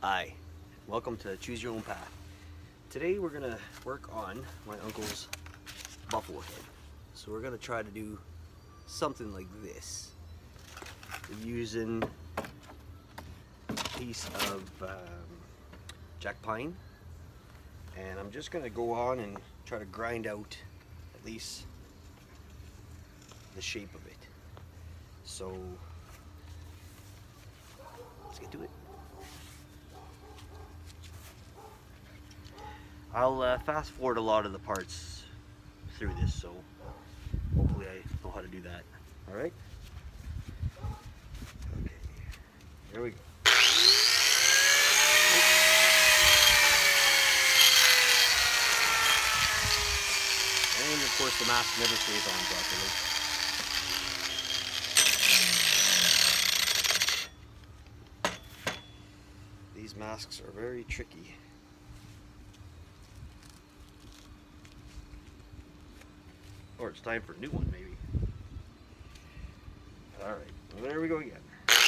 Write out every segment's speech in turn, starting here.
Hi, welcome to Choose Your Own Path. Today we're gonna work on my uncle's buffalo head. So we're gonna try to do something like this. We're using a piece of jack pine, and I'm just gonna go on and try to grind out at least the shape of it. So let's get to it. I'll fast forward a lot of the parts through this, so hopefully I know how to do that. Alright? Okay, here we go. And of course the mask never stays on properly. These masks are very tricky. Or it's time for a new one, maybe. Alright, well, there we go again.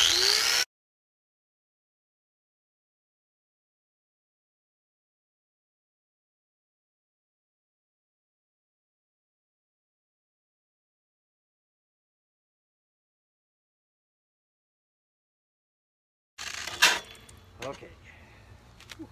Okay. Whew.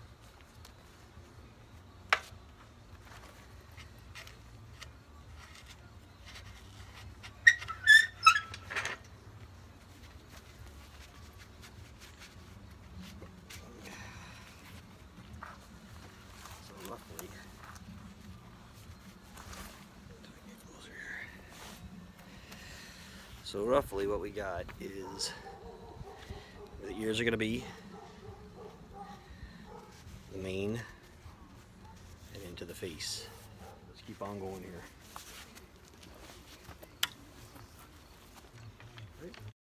So roughly what we got is where the ears are going to be, the mane, and into the face. Let's keep on going here. Right.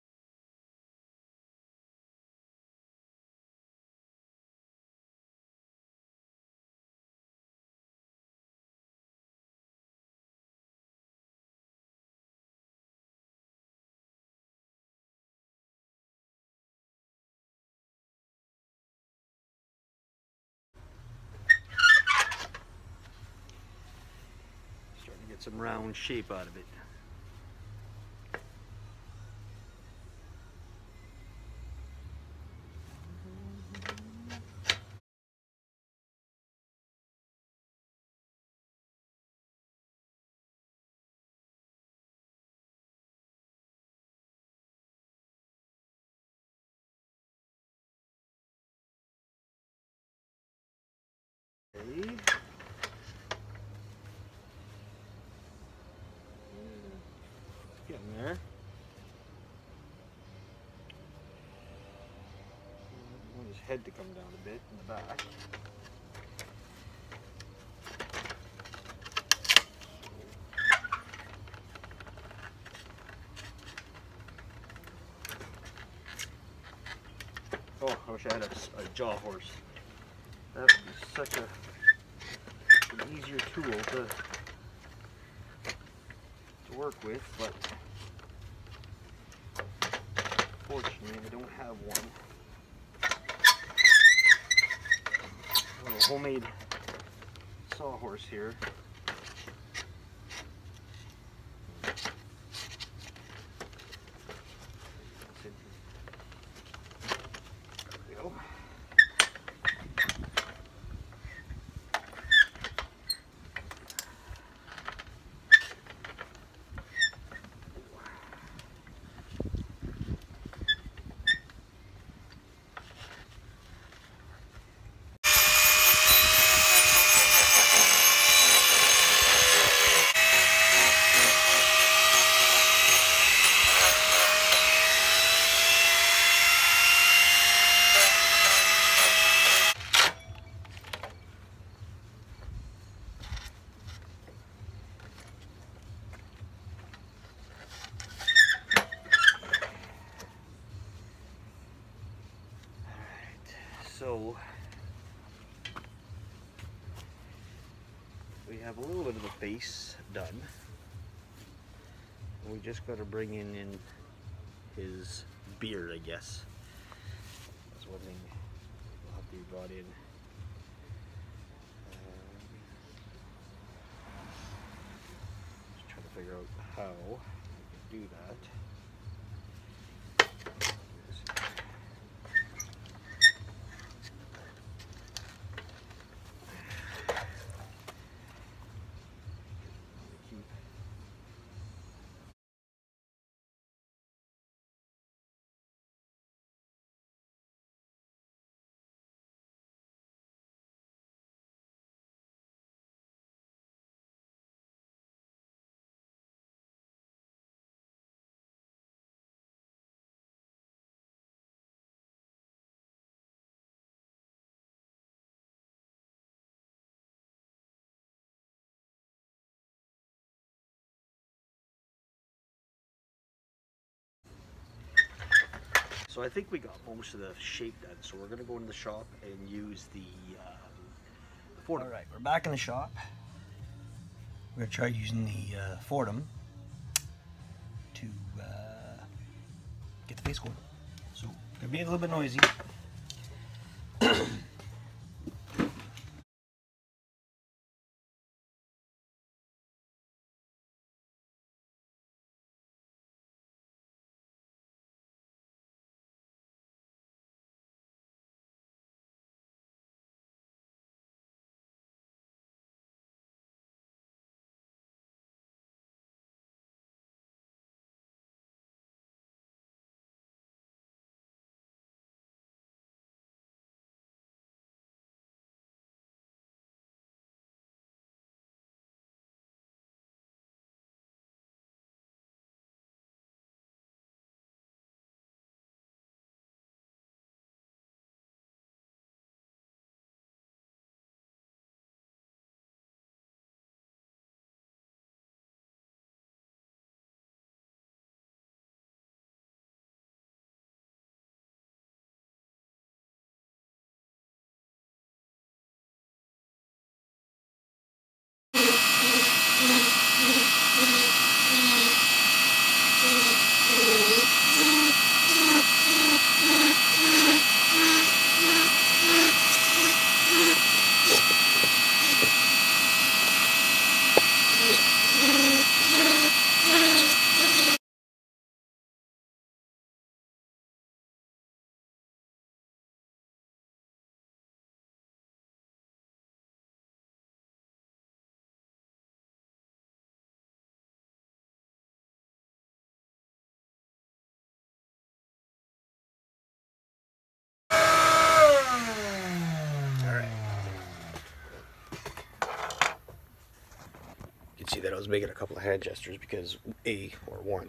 Starting to get some round shape out of it. Okay. Getting there. I want his head to come down a bit in the back. Oh, I wish I had a jaw horse. That would be such an easier tool to work with, but fortunately I don't have one. A little homemade sawhorse here. There we go. So we have a little bit of the face done. We just got to bring in his beard, I guess. That's one thing we'll have brought in. Just trying to figure out how I can do that. So I think we got most of the shape done. So we're gonna go into the shop and use the Foredom. All right, we're back in the shop. We're gonna try using the Foredom to get the face going. So it's gonna be a little bit noisy. See that I was making a couple of hand gestures because one,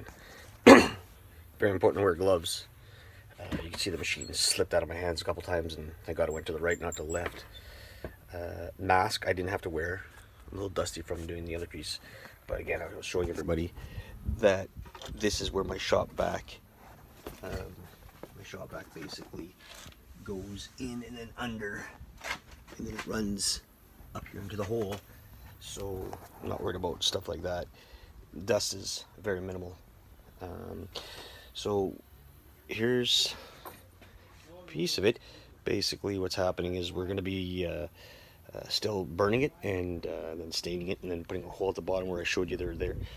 very important to wear gloves. You can see the machine slipped out of my hands a couple times, and thank God it went to the right, not to the left. Mask I didn't have to wear. I'm a little dusty from doing the other piece, but again, I was showing everybody that this is where my shop back basically goes in and then under, and then it runs up here into the hole. So I'm not worried about stuff like that. Dust is very minimal. So here's a piece of it. Basically what's happening is we're going to be still burning it and then staining it and then putting a hole at the bottom where I showed you there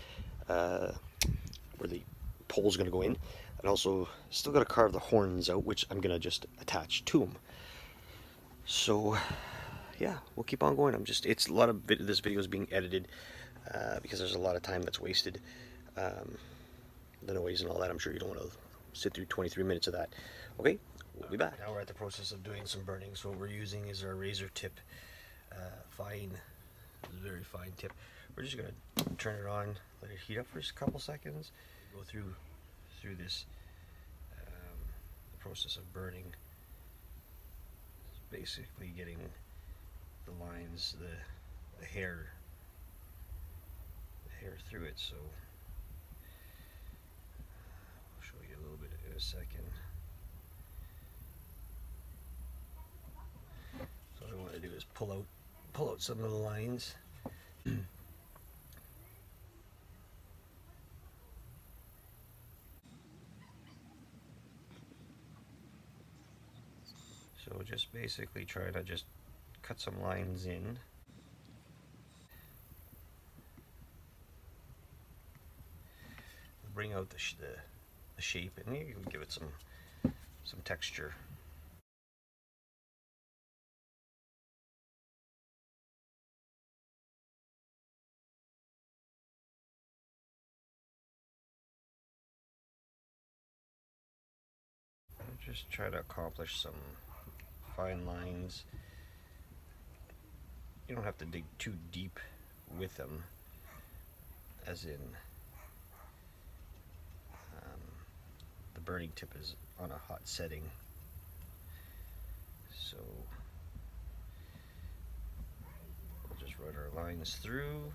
where the pole's going to go in. And also still got to carve the horns out, which I'm going to just attach to them. So yeah, we'll keep on going. It's a lot of this video is being edited because there's a lot of time that's wasted. The noise and all that, I'm sure you don't want to sit through 23 minutes of that. Okay, we'll be back. Now we're at the process of doing some burning. So what we're using is our razor tip, very fine tip. We're just gonna turn it on, let it heat up for a couple seconds, go through this process of burning. It's basically getting the lines, the hair through it. So I'll show you a little bit in a second. So what I want to do is pull out some of the lines. So So just basically try to just cut some lines in. Bring out the shape, and you can give it some texture. Just try to accomplish some fine lines. You don't have to dig too deep with them, as in the burning tip is on a hot setting, so we'll just run our lines through.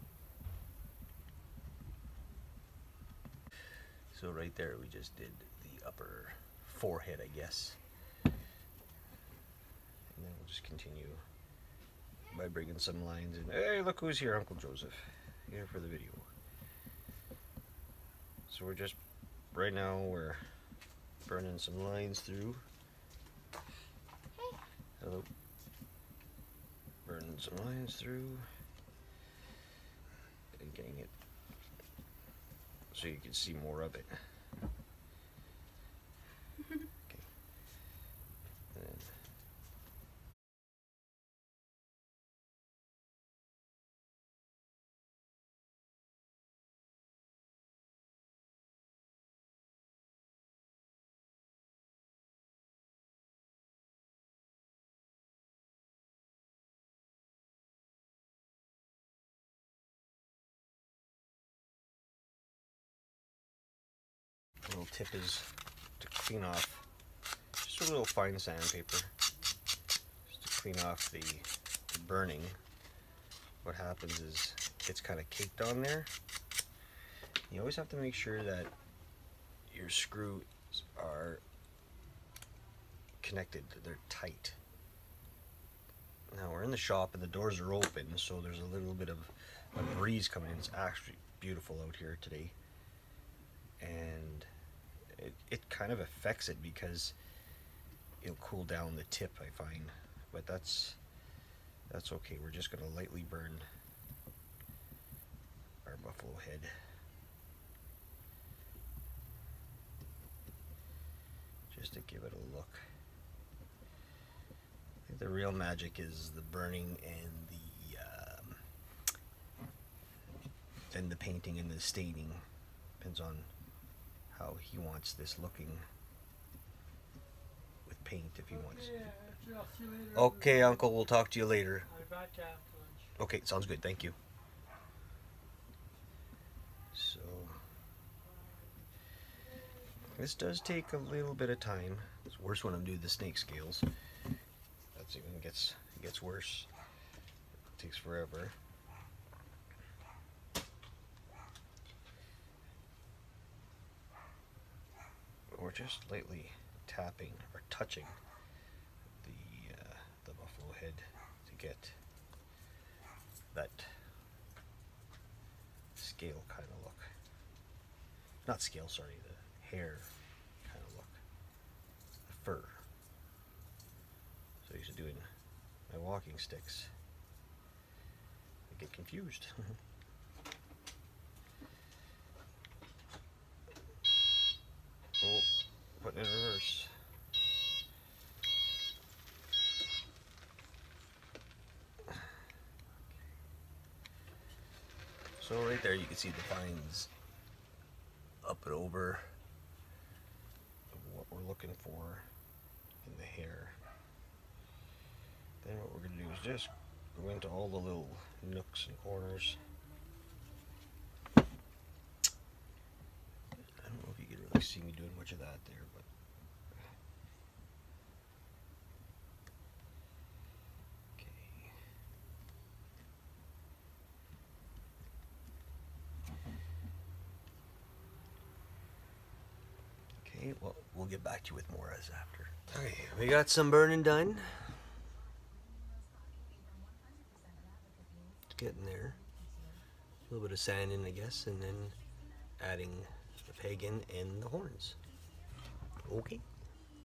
So right there we just did the upper forehead, I guess, and then we'll just continue by bringing some lines in. Hey, look who's here, Uncle Joseph, here for the video. So we're just, right now we're burning some lines through. Hello. Burning some lines through and getting it so you can see more of it. Okay. And then the little tip is to clean off, just a little fine sandpaper, just to clean off the burning. What happens is it's kind of caked on there. You always have to make sure that your screws are connected, they're tight. Now we're in the shop and the doors are open, so there's a little bit of a breeze coming in. It's actually beautiful out here today, and it kind of affects it because it'll cool down the tip, I find, but that's okay. We're just going to lightly burn our buffalo head. Just to give it a look. I think the real magic is the burning and the painting and the staining. Depends on how he wants this looking with paint, if he wants. Okay, I'll see you later. Okay, Uncle, we'll talk to you later. I'll be back after lunch. Okay, sounds good, thank you. So this does take a little bit of time. It's worse when I'm doing the snake scales. That's even gets worse. It takes forever. We're just lightly tapping or touching the buffalo head to get that scale kind of look. Not scale, sorry, the hair kind of look. The fur. So I used to doing my walking sticks. I get confused. Oh, putting it in reverse. So right there you can see the fines up and over of what we're looking for in the hair. Then what we're going to do is just go into all the little nooks and corners. I don't know if you can really see me doing much of that there, but okay, well, we'll get back to you with more as after. Okay, we got some burning done. It's getting there. A little bit of sand in, I guess, and then adding the pagan and the horns. Okay.